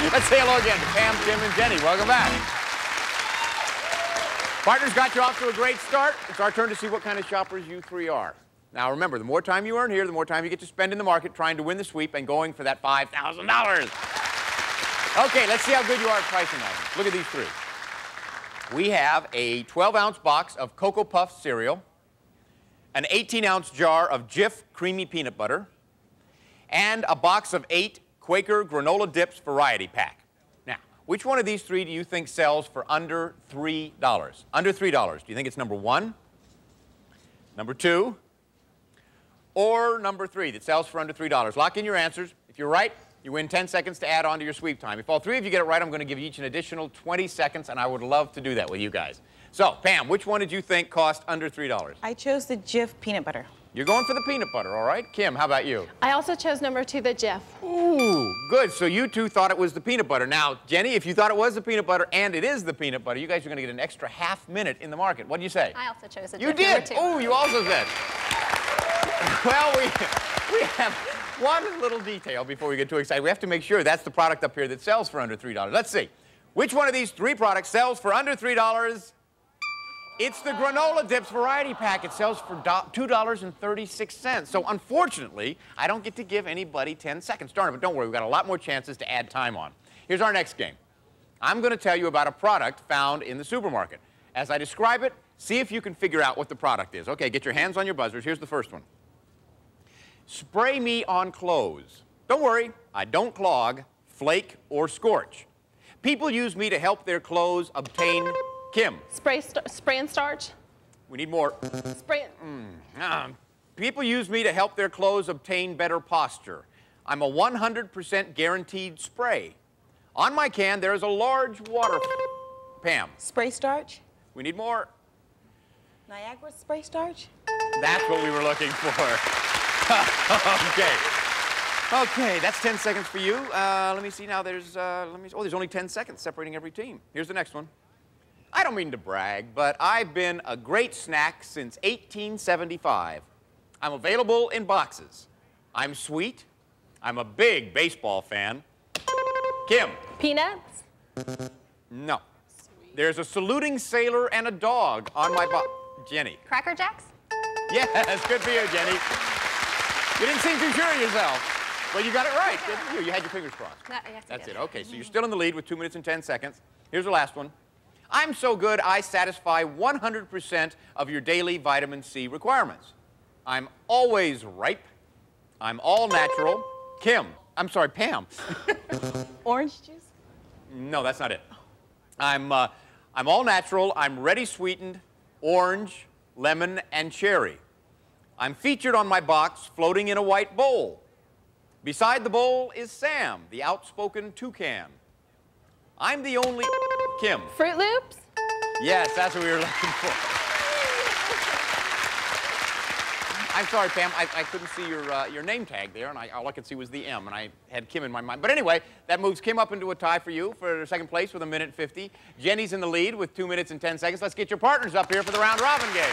Let's say hello again to Pam, Tim, and Jenny. Welcome back. Partners got you off to a great start. It's our turn to see what kind of shoppers you three are. Now remember, the more time you earn here, the more time you get to spend in the market trying to win the sweep and going for that $5,000. Okay, let's see how good you are at pricing items. Look at these three. We have a 12-ounce box of Cocoa Puff cereal, an 18-ounce jar of Jif creamy peanut butter, and a box of 8 Quaker granola dips variety pack. Now, which one of these three do you think sells for under $3? Under $3. Do you think it's number 1, number 2, or number 3 that sells for under $3? Lock in your answers. If you're right, you win 10 seconds to add on to your sweep time. If all three of you get it right, I'm going to give you each an additional 20 seconds, and I would love to do that with you guys. So, Pam, which one did you think cost under $3? I chose the Jif peanut butter. You're going for the peanut butter, all right? Kim, how about you? I also chose number 2, the Jif. Ooh, good. So you two thought it was the peanut butter. Now, Jenny, if you thought it was the peanat butter and it is the peanut butter, you guys are going to get an extra half minute in the market. What do you say? I also chose the Jif. You did? Oh, you also said. Well, we have one little detail before we get too excited. We have to make sure that's the product up here that sells for under $3. Let's see. Which one of these three products sells for under $3? It's the granola dips variety pack. It sells for $2.36. So unfortunately, I don't get to give anybody 10 seconds. Darn it, but don't worry, we've got a lot more chances to add time on. Here's our next game. I'm going to tell you about a product found in the supermarket. As I describe it, see if you can figure out what the product is. Okay, get your hands on your buzzers. Here's the first one. Spray me on clothes. Don't worry, I don't clog, flake, or scorch. People use me to help their clothes obtain... Kim. Spray and starch. We need more. Spray. People use me to help their clothes obtain better posture. I'm a 100% guaranteed spray. On my can, there is a large water... Pam. Spray starch. We need more. Niagara spray starch. That's what we were looking for. Okay. Okay, that's 10 seconds for you. Let me see now. There's only 10 seconds separating every team. Here's the next one. I don't mean to brag, but I've been a great snack since 1875. I'm available in boxes. I'm sweet. I'm a big baseball fan. Kim. Peanuts. No. There's a saluting sailor and a dog on my box. Jenny. Cracker Jacks. Yes, good for you, Jenny. You didn't seem too sure of yourself. Well, you got it right, didn't you? You had your fingers crossed. Yes, That's it. Okay, so you're still in the lead with 2 minutes and 10 seconds. Here's the last one. I'm so good, I satisfy 100% of your daily vitamin C requirements. I'm always ripe. I'm all natural. Kim. I'm sorry, Pam. Orange juice? No, that's not it. I'm all natural. I'm ready sweetened, orange, lemon, and cherry. I'm featured on my box floating in a white bowl. Beside the bowl is Sam, the outspoken toucan. I'm the only... Kim. Fruit Loops? Yes, that's what we were looking for. I'm sorry, Pam, I couldn't see your name tag there, and all I could see was the M, and I had Kim in my mind. But anyway, that moves Kim up into a tie for you for second place with 1:50. Jenny's in the lead with 2 minutes and 10 seconds. Let's get your partners up here for the round robin game.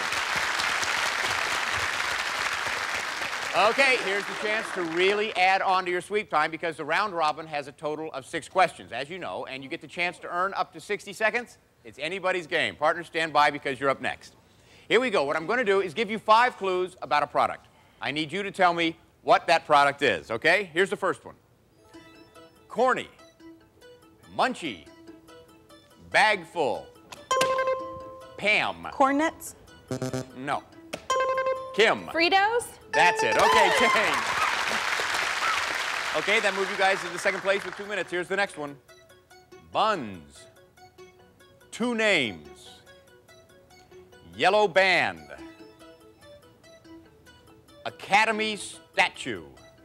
Okay, here's the chance to really add on to your sweep time because the round robin has a total of 6 questions, as you know, and you get the chance to earn up to 60 seconds. It's anybody's game. Partners, stand by because you're up next. Here we go. What I'm going to do is give you 5 clues about a product. I need you to tell me what that product is, okay? Here's the first one. Corny, munchy, bag full, Pam. Corn nuts. No. Kim. Fritos? That's it. Okay, change. Okay, that moved you guys into second place with 2 minutes. Here's the next one. Buns. 2 names. Yellow band. Academy statue.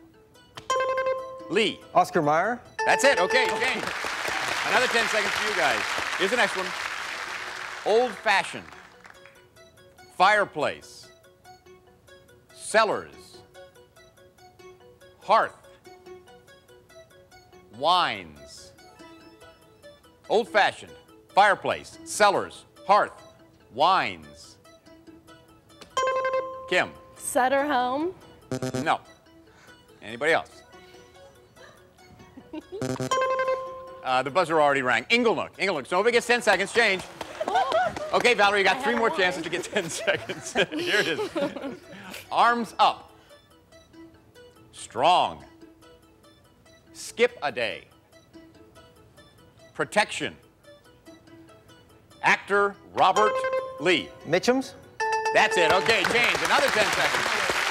Lee. Oscar Mayer. That's it. Okay, change. Another 10 seconds for you guys. Here's the next one. Old-fashioned. Fireplace. Cellars. Hearth. Wines. Old-fashioned. Fireplace. Cellars. Hearth. Wines. Kim. Sutter Home. No. Anybody else? The buzzer already rang. Inglenook. Inglenook. Nova gets 10 seconds. Change. Okay, Valerie, you got 3 more chances to get 10 seconds. Here it is. Arms up. Strong. Skip a day. Protection. Actor Robert Lee. Mitchum's? That's it. Okay, change. Another 10 seconds.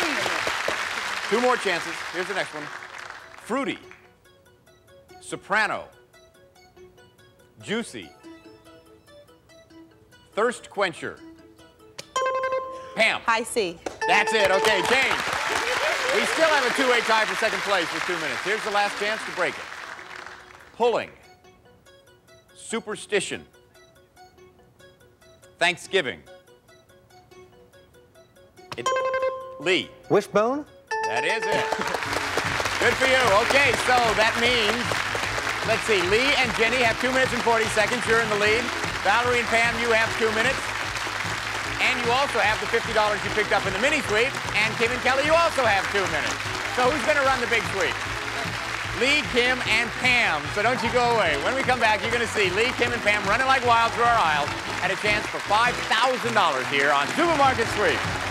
2 more chances. Here's the next one. Fruity. Soprano. Juicy. Thirst quencher. Pam. High C. That's it. Okay, change. We still have a 2-way tie for second place with 2 minutes. Here's the last chance to break it. Pulling. Superstition. Thanksgiving. Lee. Wishbone? That is it. Good for you. Okay, so that means, let's see, Lee and Jenny have 2 minutes and 40 seconds. You're in the lead. Valerie and Pam, you have 2 minutes. And you also have the $50 you picked up in the mini sweep. And Kim and Kelly, you also have 2 minutes. So who's going to run the big sweep? Lee, Kim, and Pam. So don't you go away. When we come back, you're going to see Lee, Kim, and Pam running like wild through our aisles at a chance for $5,000 here on Supermarket Sweep.